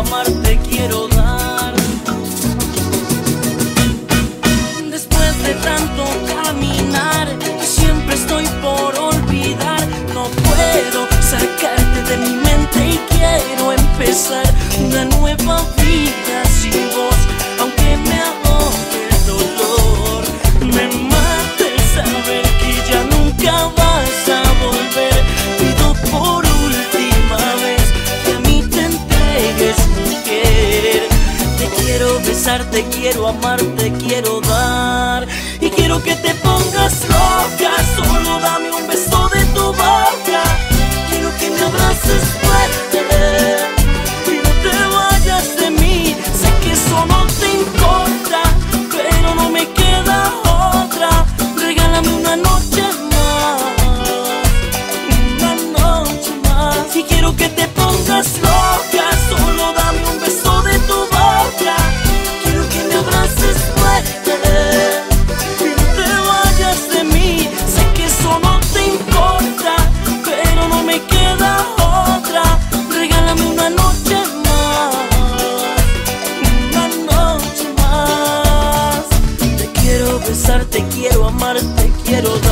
amar, te quiero dar. Después de tanto caminar, siempre estoy por olvidar. No puedo sacarte de mi mente y quiero empezar una nueva vida sin vos. Aunque me ahogue el dolor, me mata el saber que ya nunca vas a volver. Pido por última vez que a mí te entregues, mujer. Te quiero besar, te quiero amar, te quiero dar. Y quiero que te pongas loca, solo dame un beso de tu boca. Quiero que me abraces fuerte y no te vayas de mí. Sé que eso no te importa, pero no me queda otra. Regálame una noche más, una noche más. Y quiero que te pongas loca, solo dame un beso de tu boca. Quiero que me abraces fuerte y no te vayas de mí. Sé que eso no te importa, pero no me queda otra. Regálame una noche más, una noche más. Te quiero besar, te quiero amar, te quiero dar.